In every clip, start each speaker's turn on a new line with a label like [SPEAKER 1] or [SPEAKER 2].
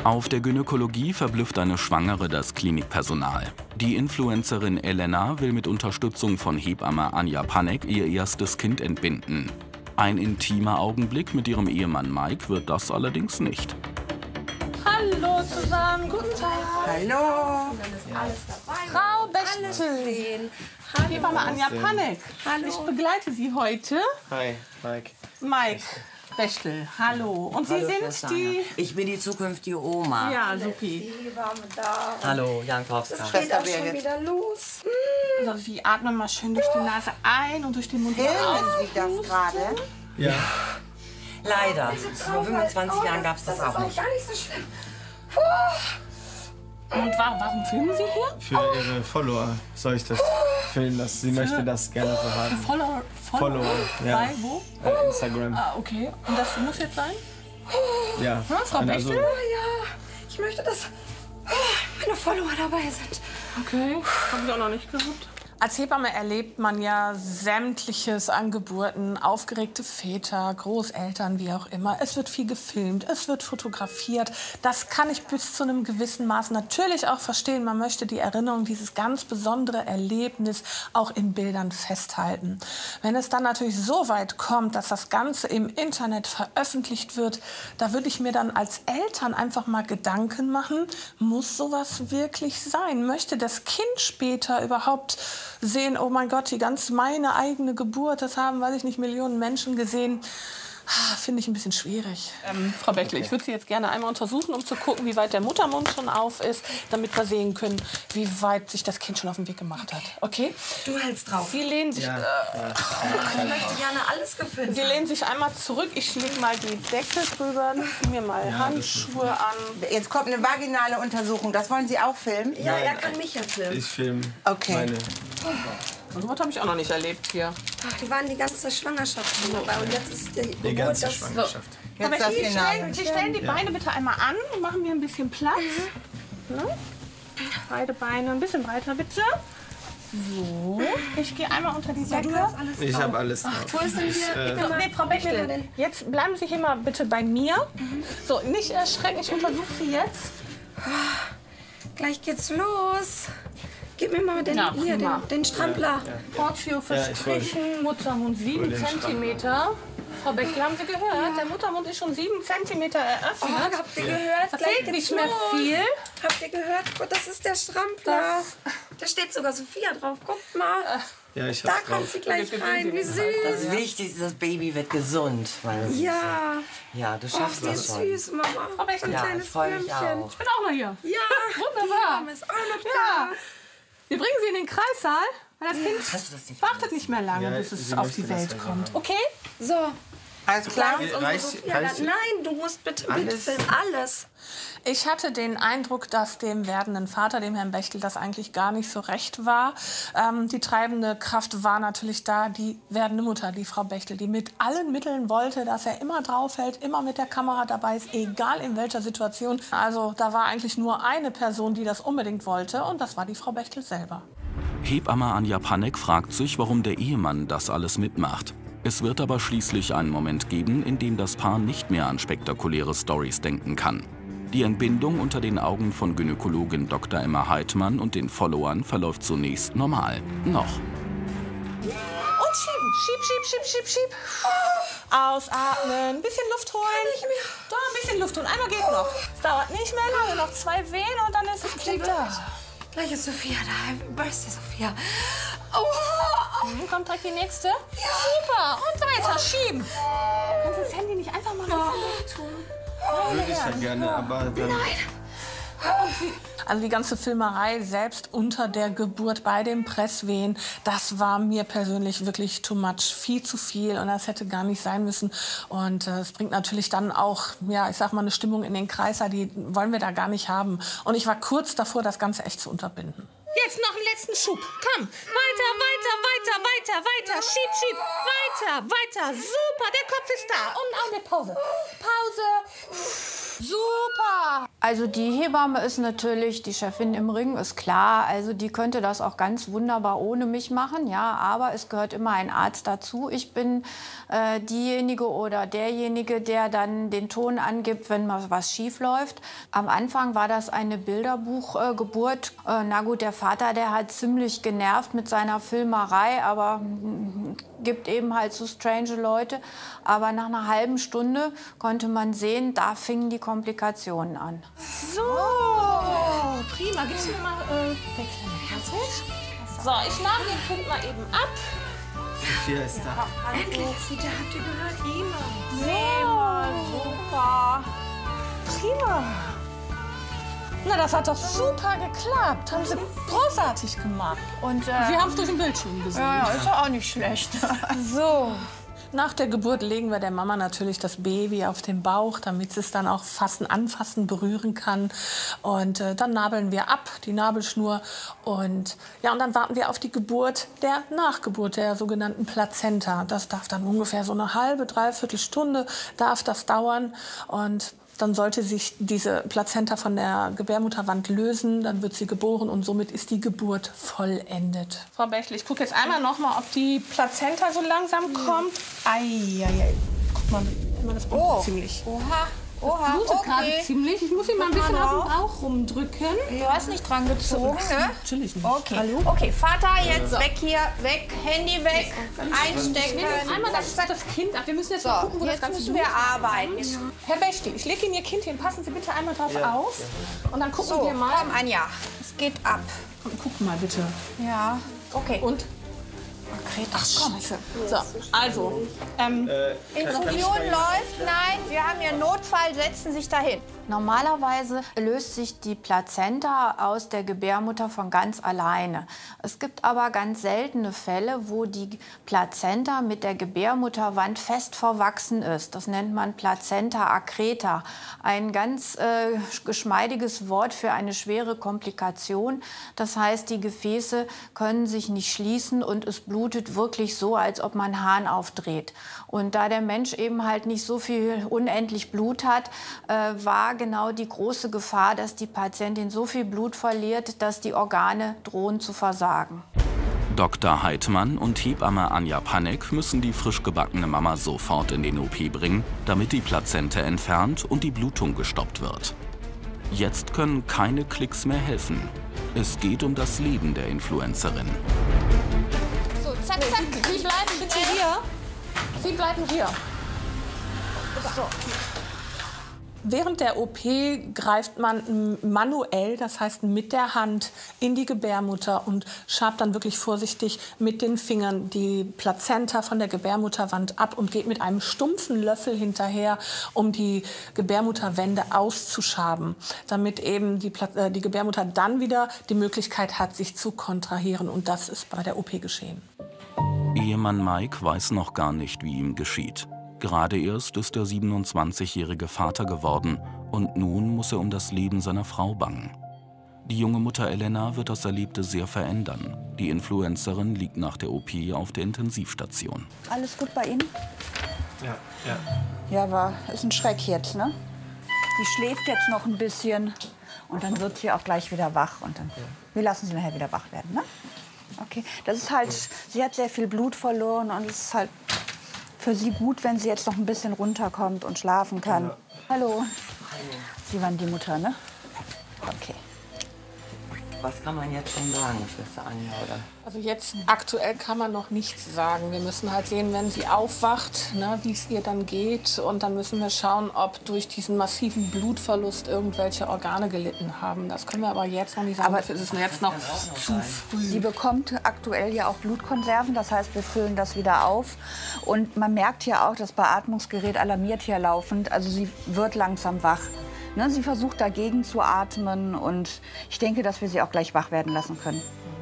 [SPEAKER 1] Auf der Gynäkologie verblüfft eine Schwangere das Klinikpersonal. Die Influencerin Elena will mit Unterstützung von Hebamme Anja Panek ihr erstes Kind entbinden. Ein intimer Augenblick mit ihrem Ehemann Mike wird das allerdings nicht.
[SPEAKER 2] Hallo zusammen, guten Tag.
[SPEAKER 3] Hallo.
[SPEAKER 2] Alles dabei. Frau Bechtel. Hebamme Anja Panek.
[SPEAKER 3] Hallo.
[SPEAKER 2] Ich begleite Sie heute.
[SPEAKER 4] Hi, Mike.
[SPEAKER 2] Mike Bechtel, hallo. Und Sie sind die...
[SPEAKER 3] Ich bin die zukünftige Oma.
[SPEAKER 2] Ja, supi.
[SPEAKER 4] Hallo, Jan Kowska.
[SPEAKER 3] Schwester Birgit.
[SPEAKER 5] Wieder los.
[SPEAKER 2] Also Sie atmen mal schön durch die Nase ein und durch den Mund wieder aus.
[SPEAKER 3] Filmen Sie das gerade?
[SPEAKER 4] Ja.
[SPEAKER 3] Leider. Vor 25 Jahren gab es das auch nicht.
[SPEAKER 5] Gar nicht so schlimm.
[SPEAKER 2] Und warum filmen Sie hier?
[SPEAKER 4] Für Ihre Follower soll ich das filmen, dass sie möchte das gerne so haben.
[SPEAKER 2] Follower?
[SPEAKER 4] Ja.
[SPEAKER 2] Bei wo?
[SPEAKER 4] Instagram.
[SPEAKER 2] Ah, okay. Und das muss jetzt sein?
[SPEAKER 4] Ja.
[SPEAKER 2] Ja, Frau Bechtel?
[SPEAKER 5] Ja, ich möchte, dass meine Follower dabei sind.
[SPEAKER 2] Okay, habe ich auch noch nicht gehört. Als Hebamme erlebt man ja Sämtliches an Geburten, aufgeregte Väter, Großeltern, wie auch immer. Es wird viel gefilmt, es wird fotografiert. Das kann ich bis zu einem gewissen Maß natürlich auch verstehen. Man möchte die Erinnerung, dieses ganz besondere Erlebnis auch in Bildern festhalten. Wenn es dann natürlich so weit kommt, dass das Ganze im Internet veröffentlicht wird, da würde ich mir dann als Eltern einfach mal Gedanken machen, muss sowas wirklich sein? Möchte das Kind später überhaupt sehen, oh mein Gott, meine eigene Geburt, das haben, weiß ich nicht, Millionen Menschen gesehen. Finde ich ein bisschen schwierig. Frau Bechtel, ich würde Sie jetzt gerne einmal untersuchen, um zu gucken, wie weit der Muttermund schon auf ist, damit wir sehen können, wie weit sich das Kind schon auf den Weg gemacht hat. Okay?
[SPEAKER 3] Du hältst drauf.
[SPEAKER 2] Sie lehnen sich,
[SPEAKER 5] Ich möchte gerne alles gefilmt.
[SPEAKER 2] Sie lehnen sich einmal zurück. Ich lege mal die Decke drüber, ziehe mir mal Handschuhe an.
[SPEAKER 3] Jetzt kommt eine vaginale Untersuchung. Das wollen Sie auch filmen?
[SPEAKER 5] Ja, er kann mich ja filmen.
[SPEAKER 4] Ich filme
[SPEAKER 3] Okay.
[SPEAKER 4] meine.
[SPEAKER 2] So was habe ich auch noch nicht erlebt hier.
[SPEAKER 5] Ach, die waren die ganze Schwangerschaft schon dabei und jetzt ist die
[SPEAKER 4] Die ganze
[SPEAKER 5] das
[SPEAKER 4] Schwangerschaft.
[SPEAKER 3] Jetzt das Finale.
[SPEAKER 2] Sie stellen die Beine bitte einmal an und machen mir ein bisschen Platz. Ne? Beide Beine ein bisschen breiter, bitte. So, ich gehe einmal unter die Decke.
[SPEAKER 4] Ich habe alles drauf.
[SPEAKER 5] Wo ist denn hier?
[SPEAKER 2] Nee, Frau Bechtel, jetzt bleiben Sie hier mal bitte bei mir. So, nicht erschrecken, ich untersuche Sie jetzt.
[SPEAKER 5] Gleich geht's los. Gib mir mal den,
[SPEAKER 2] Ja,
[SPEAKER 5] hier,
[SPEAKER 2] prima.
[SPEAKER 5] den Strampler.
[SPEAKER 2] Portio
[SPEAKER 4] ich wollte-
[SPEAKER 2] verstrichen, Muttermund 7
[SPEAKER 4] den
[SPEAKER 2] Zentimeter. Frau Bechtel, haben Sie gehört? Der Muttermund ist schon 7 Zentimeter
[SPEAKER 5] Oh,
[SPEAKER 2] eröffnet.
[SPEAKER 5] habt ihr gehört?
[SPEAKER 2] Da
[SPEAKER 5] Gleich
[SPEAKER 2] fehlt
[SPEAKER 5] geht's
[SPEAKER 2] nicht mehr
[SPEAKER 5] los.
[SPEAKER 2] viel.
[SPEAKER 5] Habt ihr gehört? Guck, das ist der Strampler. Da steht sogar Sophia drauf. Guckt mal.
[SPEAKER 4] Ja, ich
[SPEAKER 5] Da
[SPEAKER 4] hab's
[SPEAKER 5] kommt
[SPEAKER 4] drauf.
[SPEAKER 5] sie gleich rein. Wie süß.
[SPEAKER 3] Das Wichtigste, das Baby wird gesund.
[SPEAKER 5] Ja.
[SPEAKER 3] Ja, du
[SPEAKER 5] Ach,
[SPEAKER 3] schaffst
[SPEAKER 5] die
[SPEAKER 3] das
[SPEAKER 5] ist
[SPEAKER 3] schon.
[SPEAKER 5] süß, Mama.
[SPEAKER 2] Frau Bechtel,
[SPEAKER 5] Ein
[SPEAKER 3] Ja,
[SPEAKER 5] kleines
[SPEAKER 3] ich freue mich
[SPEAKER 5] Würmchen.
[SPEAKER 3] auch.
[SPEAKER 2] ich bin auch noch hier.
[SPEAKER 5] Ja,
[SPEAKER 2] Wunderbar.
[SPEAKER 5] die Mama ist auch noch
[SPEAKER 2] Ja.
[SPEAKER 5] da.
[SPEAKER 2] Wir bringen Sie in den Kreissaal, weil das Kind
[SPEAKER 3] Hast du das nicht
[SPEAKER 2] wartet nicht mehr lange,
[SPEAKER 4] Ja,
[SPEAKER 2] bis es
[SPEAKER 4] sie
[SPEAKER 2] auf
[SPEAKER 4] möchte
[SPEAKER 2] die
[SPEAKER 4] das
[SPEAKER 2] Welt
[SPEAKER 4] ja
[SPEAKER 2] kommt.
[SPEAKER 4] gerne.
[SPEAKER 2] Okay?
[SPEAKER 5] So,
[SPEAKER 3] Alles klar?
[SPEAKER 4] Reicht-
[SPEAKER 5] ja,
[SPEAKER 4] reicht-
[SPEAKER 5] nein, du musst bitte
[SPEAKER 4] Alles?
[SPEAKER 5] mitfilmen. Alles.
[SPEAKER 2] Ich hatte den Eindruck, dass dem werdenden Vater, dem Herrn Bechtel, das eigentlich gar nicht so recht war. Die treibende Kraft war natürlich da, die werdende Mutter, die Frau Bechtel, die mit allen Mitteln wollte, dass er immer draufhält, immer mit der Kamera dabei ist, egal in welcher Situation. Also da war eigentlich nur eine Person, die das unbedingt wollte, und das war die Frau Bechtel selber.
[SPEAKER 1] Hebamme Anja Panek fragt sich, warum der Ehemann das alles mitmacht. Es wird aber schließlich einen Moment geben, in dem das Paar nicht mehr an spektakuläre Storys denken kann. Die Entbindung unter den Augen von Gynäkologin Dr. Emma Heidmann und den Followern verläuft zunächst normal. Noch.
[SPEAKER 2] Und schieben. Schieb. Ausatmen. Ein bisschen Luft holen. Doch, ein bisschen Luft holen. Einmal geht noch. Es dauert nicht mehr lange. Noch 2 Wehen und dann ist das Kind da.
[SPEAKER 5] Gleich ist Sophia da. Happy Birthday, Sophia. Oh,
[SPEAKER 2] Kommt direkt die nächste. Super. Und weiter. Schieben. Kannst du das Handy nicht einfach mal tun?
[SPEAKER 4] Würde ich ja gerne, aber dann...
[SPEAKER 2] Also die ganze Filmerei selbst unter der Geburt bei den Presswehen, das war mir persönlich wirklich too much, viel zu viel, und das hätte gar nicht sein müssen. Und es bringt natürlich dann auch, ja, ich sag mal, eine Stimmung in den Kreissaal, die wollen wir da gar nicht haben. Und ich war kurz davor, das Ganze echt zu unterbinden. Jetzt noch einen letzten Schub. Komm, weiter. Schieb. Weiter. Super, der Kopf ist da. Und auch eine Pause.
[SPEAKER 6] Super! Also die Hebamme ist natürlich die Chefin im Ring, ist klar. Also die könnte das auch ganz wunderbar ohne mich machen, ja. Aber es gehört immer ein Arzt dazu. Ich bin diejenige oder derjenige, der dann den Ton angibt, wenn mal was schief läuft. Am Anfang war das eine Bilderbuchgeburt. Na gut, der Vater, der hat ziemlich genervt mit seiner Filmerei, aber gibt eben halt so strange Leute. Aber nach einer halben Stunde konnte man sehen, da fingen die Komplikationen an.
[SPEAKER 2] So, prima. Gibst du mir mal Herzweg? So, ich nahme den Kind mal eben ab.
[SPEAKER 4] Hier ist da.
[SPEAKER 5] Endlich, Zita, habt ihr gehört?
[SPEAKER 2] Super. Prima. Na, das hat doch super geklappt. Haben Sie großartig gemacht.
[SPEAKER 6] Und
[SPEAKER 2] wir haben es durch den Bildschirm gesehen.
[SPEAKER 6] ja, ist ja auch nicht schlecht.
[SPEAKER 2] So. Nach der Geburt legen wir der Mama natürlich das Baby auf den Bauch, damit sie es dann auch anfassen, berühren kann. Und dann nabeln wir ab, die Nabelschnur. Und dann warten wir auf die Geburt der Nachgeburt, der sogenannten Plazenta. Das darf dann ungefähr so eine halbe, dreiviertel Stunde darf das dauern. Und dann sollte sich diese Plazenta von der Gebärmutterwand lösen, dann wird sie geboren und somit ist die Geburt vollendet. Frau Bächle, ich gucke jetzt einmal noch mal, ob die Plazenta so langsam kommt. Eieiei. Guck mal, das blutet ziemlich.
[SPEAKER 6] Oha,
[SPEAKER 2] Blutet gerade
[SPEAKER 6] okay.
[SPEAKER 2] ziemlich. Ich muss ihn mal ein bisschen auf den Bauch rumdrücken.
[SPEAKER 6] Du hast nicht dran gezogen, ne?
[SPEAKER 2] Natürlich nicht.
[SPEAKER 6] Okay.
[SPEAKER 2] Hallo?
[SPEAKER 6] Okay, Vater, jetzt weg hier, weg, Handy weg, einstecken.
[SPEAKER 2] Einmal das Kind ab. Wir müssen jetzt mal gucken, wo das
[SPEAKER 6] Jetzt
[SPEAKER 2] Ganze
[SPEAKER 6] müssen wir arbeiten.
[SPEAKER 2] Herr Bächle, ich lege Ihnen Ihr Kind hin. Passen Sie bitte einmal drauf auf. Und dann gucken
[SPEAKER 6] So,
[SPEAKER 2] wir mal.
[SPEAKER 6] komm, Anja, es geht ab.
[SPEAKER 2] Guck mal bitte.
[SPEAKER 6] Ja, okay.
[SPEAKER 2] Und? Ach, komm. So, also.
[SPEAKER 6] Infusion läuft, nein, wir haben hier Notfall, setzen sich dahin. Normalerweise löst sich die Plazenta aus der Gebärmutter von ganz alleine. Es gibt aber ganz seltene Fälle, wo die Plazenta mit der Gebärmutterwand fest verwachsen ist. Das nennt man Plazenta accreta. Ein ganz geschmeidiges Wort für eine schwere Komplikation. Das heißt, die Gefäße können sich nicht schließen und es blutet wirklich so, als ob man Hahn aufdreht. Und da der Mensch eben halt nicht so viel unendlich Blut hat, war genau die große Gefahr, dass die Patientin so viel Blut verliert, dass die Organe drohen zu versagen.
[SPEAKER 1] Dr. Heidmann und Hebamme Anja Panek müssen die frisch gebackene Mama sofort in den OP bringen, damit die Plazenta entfernt und die Blutung gestoppt wird. Jetzt können keine Klicks mehr helfen. Es geht um das Leben der Influencerin.
[SPEAKER 6] So, zack, zack.
[SPEAKER 2] Sie bleiben bitte hier. Sie bleiben hier. So. Während der OP greift man manuell, das heißt mit der Hand, in die Gebärmutter und schabt dann wirklich vorsichtig mit den Fingern die Plazenta von der Gebärmutterwand ab und geht mit einem stumpfen Löffel hinterher, um die Gebärmutterwände auszuschaben, damit eben die Gebärmutter dann wieder die Möglichkeit hat, sich zu kontrahieren. Und das ist bei der OP geschehen.
[SPEAKER 1] Ehemann Mike weiß noch gar nicht, wie ihm geschieht. Gerade erst ist der 27-jährige Vater geworden und nun muss er um das Leben seiner Frau bangen. Die junge Mutter Elena wird das Erlebte sehr verändern. Die Influencerin liegt nach der OP auf der Intensivstation.
[SPEAKER 7] Alles gut bei Ihnen?
[SPEAKER 4] Ja, ja.
[SPEAKER 7] Ja, aber ist ein Schreck jetzt, ne? Sie schläft jetzt noch ein bisschen und dann wird sie auch gleich wieder wach. Und dann, wir lassen sie nachher wieder wach werden, ne? Okay, das ist halt, sie hat sehr viel Blut verloren und es ist halt für sie gut, wenn sie jetzt noch ein bisschen runterkommt und schlafen kann. Ja. Hallo. Sie waren die Mutter, ne? Okay.
[SPEAKER 3] Was kann man jetzt schon sagen, Schwester Anja, oder?
[SPEAKER 2] Also jetzt aktuell kann man noch nichts sagen. Wir müssen halt sehen, wenn sie aufwacht, ne, wie es ihr dann geht. Und dann müssen wir schauen, ob durch diesen massiven Blutverlust irgendwelche Organe gelitten haben. Das können wir aber jetzt noch nicht sagen. Dafür ist es jetzt noch zu früh.
[SPEAKER 7] Sie bekommt aktuell ja auch Blutkonserven, das heißt, wir füllen das wieder auf. Und man merkt ja auch, das Beatmungsgerät alarmiert hier laufend. Also sie wird langsam wach. Ne, sie versucht dagegen zu atmen und ich denke, dass wir sie auch gleich wach werden lassen können.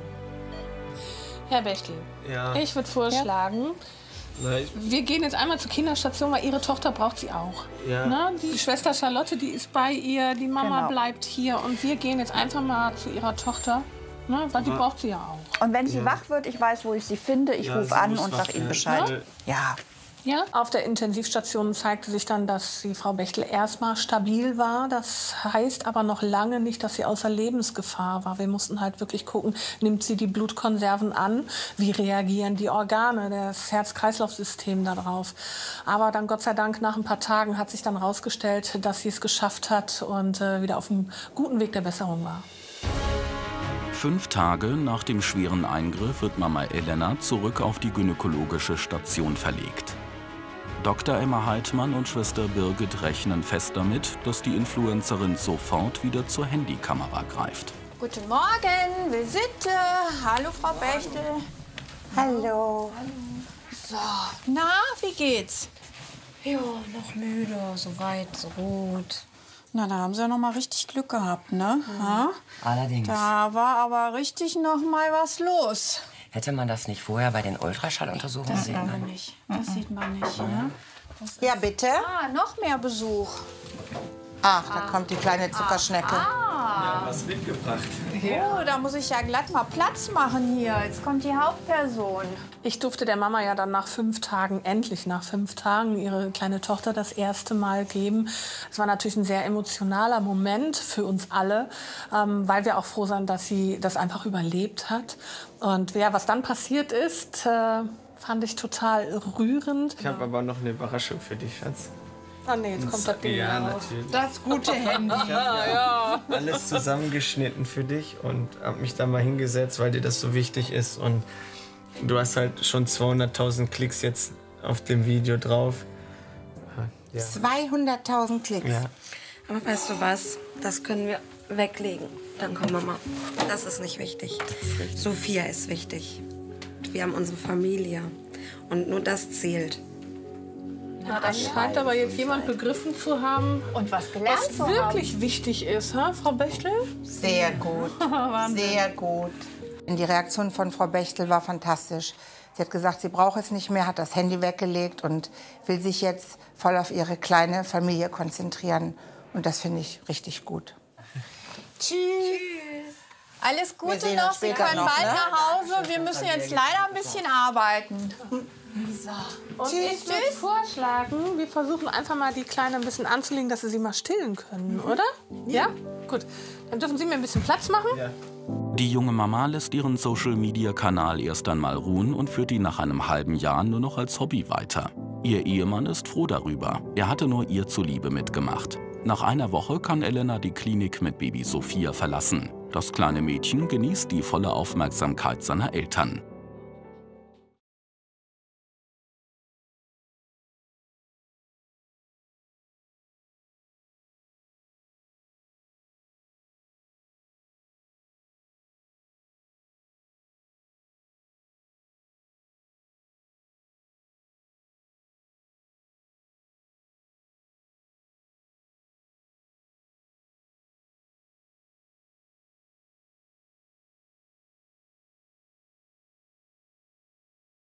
[SPEAKER 2] Herr Bächle,
[SPEAKER 4] Ja.
[SPEAKER 2] ich würde vorschlagen, wir gehen jetzt einmal zur Kinderstation, weil Ihre Tochter braucht sie auch.
[SPEAKER 4] Ja.
[SPEAKER 2] Ne? Die Schwester Charlotte, die ist bei ihr, die Mama
[SPEAKER 7] Genau.
[SPEAKER 2] bleibt hier und wir gehen jetzt einfach mal zu ihrer Tochter, ne? Weil die braucht sie ja auch.
[SPEAKER 7] Und wenn sie wach wird, ich weiß, wo ich sie finde, ich rufe
[SPEAKER 4] sie
[SPEAKER 7] an
[SPEAKER 4] muss
[SPEAKER 7] und
[SPEAKER 4] wach
[SPEAKER 7] sage Ihnen
[SPEAKER 4] werden.
[SPEAKER 7] Bescheid.
[SPEAKER 4] Ja.
[SPEAKER 7] Ja,
[SPEAKER 2] Ja. Auf der Intensivstation zeigte sich dann, dass die Frau Bechtel erstmal stabil war. Das heißt aber noch lange nicht, dass sie außer Lebensgefahr war. Wir mussten halt wirklich gucken, nimmt sie die Blutkonserven an? Wie reagieren die Organe, das Herz-Kreislauf-System darauf? Aber dann Gott sei Dank nach ein paar Tagen hat sich dann herausgestellt, dass sie es geschafft hat und wieder auf einem guten Weg der Besserung war.
[SPEAKER 1] 5 Tage nach dem schweren Eingriff wird Mama Elena zurück auf die gynäkologische Station verlegt. Dr. Emma Heidmann und Schwester Birgit rechnen fest damit, dass die Influencerin sofort wieder zur Handykamera greift.
[SPEAKER 6] Guten Morgen, Visite. Hallo, Frau Bechtel.
[SPEAKER 8] Hallo.
[SPEAKER 6] So, na, wie geht's?
[SPEAKER 8] Ja, noch müde, so weit, so gut.
[SPEAKER 7] Na, da haben Sie ja noch mal richtig Glück gehabt, ne? Ja?
[SPEAKER 3] Allerdings.
[SPEAKER 7] Da war aber richtig noch mal was los.
[SPEAKER 3] Hätte man das nicht vorher bei den Ultraschalluntersuchungen sehen können?
[SPEAKER 7] Nicht. Das sieht man nicht. Ne?
[SPEAKER 8] Ja, bitte?
[SPEAKER 6] Ah, noch mehr Besuch.
[SPEAKER 8] Ach, da kommt die kleine Zuckerschnecke.
[SPEAKER 4] Ja, was mitgebracht.
[SPEAKER 6] Oh, da muss ich ja glatt mal Platz machen hier. Jetzt kommt die Hauptperson.
[SPEAKER 2] Ich durfte der Mama ja dann nach 5 Tagen, endlich nach 5 Tagen, ihre kleine Tochter das erste Mal geben. Es war natürlich ein sehr emotionaler Moment für uns alle, weil wir auch froh sind, dass sie das einfach überlebt hat. Und ja, was dann passiert ist, fand ich total rührend.
[SPEAKER 4] Ich habe aber noch eine Überraschung für dich, Schatz.
[SPEAKER 2] Ah nee, jetzt kommt das Ding
[SPEAKER 4] Ja,
[SPEAKER 2] raus.
[SPEAKER 4] natürlich.
[SPEAKER 7] Das gute Handy.
[SPEAKER 4] Alles zusammengeschnitten für dich und habe mich da mal hingesetzt, weil dir das so wichtig ist. Und du hast halt schon 200.000 Klicks jetzt auf dem Video drauf. Ja.
[SPEAKER 8] 200.000 Klicks.
[SPEAKER 4] Ja.
[SPEAKER 5] Aber weißt du was? Das können wir weglegen. Dann komm, Mama. Das ist nicht wichtig. Sophia ist wichtig. Wir haben unsere Familie. Und nur das zählt.
[SPEAKER 2] Ja, das scheint aber jetzt jemand begriffen zu haben,
[SPEAKER 6] Und was gelernt
[SPEAKER 2] was
[SPEAKER 6] zu haben.
[SPEAKER 2] wirklich wichtig ist, ha, Frau Bechtel?
[SPEAKER 8] Sehr gut. Sehr gut. Die Reaktion von Frau Bechtel war fantastisch. Sie hat gesagt, sie braucht es nicht mehr, hat das Handy weggelegt und will sich jetzt voll auf ihre kleine Familie konzentrieren. Und das finde ich richtig gut.
[SPEAKER 6] Tschüss. Alles
[SPEAKER 8] Wir
[SPEAKER 6] Gute
[SPEAKER 8] sehen
[SPEAKER 6] noch.
[SPEAKER 8] uns
[SPEAKER 6] Sie
[SPEAKER 8] später
[SPEAKER 6] können
[SPEAKER 8] noch,
[SPEAKER 6] bald
[SPEAKER 8] ne?
[SPEAKER 6] nach Hause. Wir müssen jetzt leider ein bisschen arbeiten.
[SPEAKER 2] Und ich würde vorschlagen, wir versuchen einfach mal die Kleine ein bisschen anzulegen, dass wir sie mal stillen können, oder? Ja? Gut. Dann dürfen Sie mir ein bisschen Platz machen.
[SPEAKER 4] Ja.
[SPEAKER 1] Die junge Mama lässt ihren Social-Media-Kanal erst einmal ruhen und führt ihn nach einem halben Jahr nur noch als Hobby weiter. Ihr Ehemann ist froh darüber. Er hatte nur ihr zuliebe mitgemacht. Nach einer Woche kann Elena die Klinik mit Baby Sophia verlassen. Das kleine Mädchen genießt die volle Aufmerksamkeit seiner Eltern.